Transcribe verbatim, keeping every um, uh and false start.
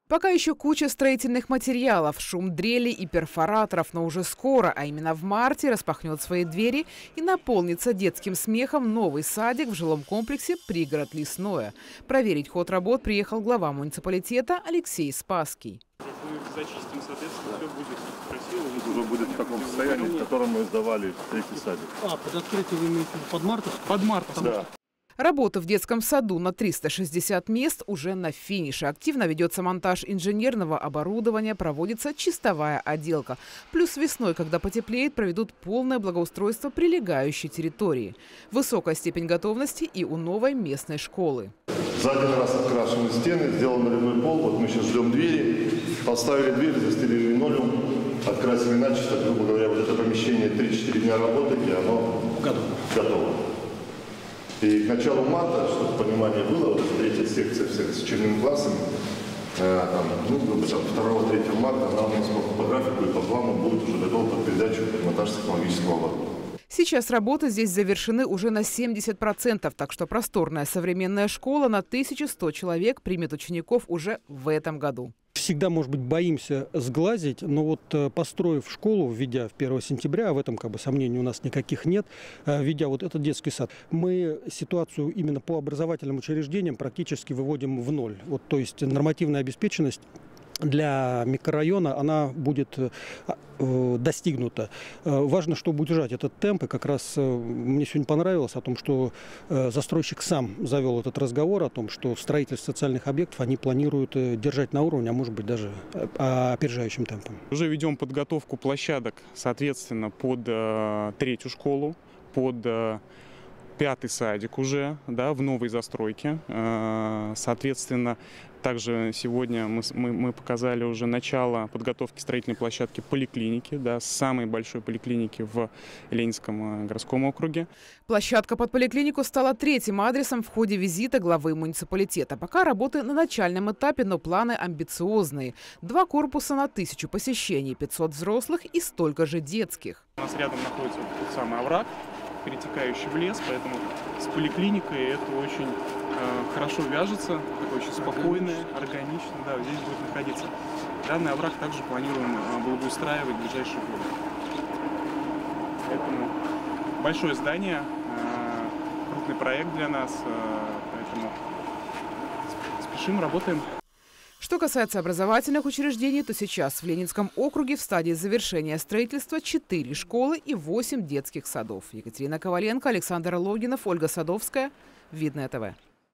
Пока еще куча строительных материалов, шум дрелей и перфораторов, но уже скоро, а именно в марте, распахнет свои двери и наполнится детским смехом новый садик в жилом комплексе «Пригород Лесное». Проверить ход работ приехал глава муниципалитета Алексей Спасский. Мы зачистим, соответственно, все будет красиво. Уже будет в таком состоянии, в котором мы сдавали третий садик. А, под открытие вы имеете под мартовском? Под мартовском. Да. Работа в детском саду на триста шестьдесят мест уже на финише. Активно ведется монтаж инженерного оборудования, проводится чистовая отделка. Плюс весной, когда потеплеет, проведут полное благоустройство прилегающей территории. Высокая степень готовности и у новой местной школы. За один раз открашены стены, сделан нулевой пол. Вот мы сейчас ждем двери. Поставили дверь, застелили линолеум, открасили начисто. Грубо говоря, вот это помещение три-четыре дня работы, и оно готово. готово. И к началу марта, чтобы понимание было, вот третья секция всех с учебными классами, э, там, ну, второго-третьего марта она у нас по, по графику и по плану будет уже готова под передачу монтаж технологического оборудования. Сейчас работы здесь завершены уже на семьдесят процентов, так что просторная современная школа на тысячу сто человек примет учеников уже в этом году. Всегда, может быть, боимся сглазить, но вот построив школу, введя в первого сентября, а в этом как бы сомнений у нас никаких нет, введя вот этот детский сад, мы ситуацию именно по образовательным учреждениям практически выводим в ноль. Вот, то есть нормативная обеспеченность для микрорайона она будет э, достигнута. Э, важно, чтобы удержать этот темп. И как раз э, мне сегодня понравилось о том, что э, застройщик сам завел этот разговор о том, что строительство социальных объектов они планируют э, держать на уровне, а может быть даже э, опережающим темпом. Уже ведем подготовку площадок, соответственно, под э, третью школу, под э, пятый садик уже, да, в новой застройке. Э, соответственно, также сегодня мы, мы, мы показали уже начало подготовки строительной площадки поликлиники, да, самой большой поликлиники в Ленинском городском округе. Площадка под поликлинику стала третьим адресом в ходе визита главы муниципалитета. Пока работы на начальном этапе, но планы амбициозные. Два корпуса на тысячу посещений, пятьсот взрослых и столько же детских. У нас рядом находится тот самый овраг, перетекающий в лес, поэтому с поликлиникой это очень э, хорошо вяжется, такое очень спокойное, органично, да, здесь будет находиться. Данный овраг также планируем э, благоустраивать в ближайшие годы. Поэтому большое здание, э, крупный проект для нас, э, поэтому спешим, работаем. Что касается образовательных учреждений, то сейчас в Ленинском округе в стадии завершения строительства четыре школы и восемь детских садов. Екатерина Коваленко, Александр Логинов, Ольга Садовская. Видное ТВ.